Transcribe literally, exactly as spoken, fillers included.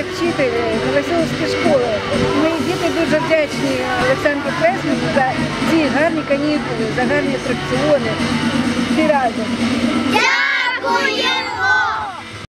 як вчитель Новоселицької школи. Ми діти дуже вдячні Олександру Плеснику за ці гарні канікули, за гарні атракціони. Всі разом. Дякую!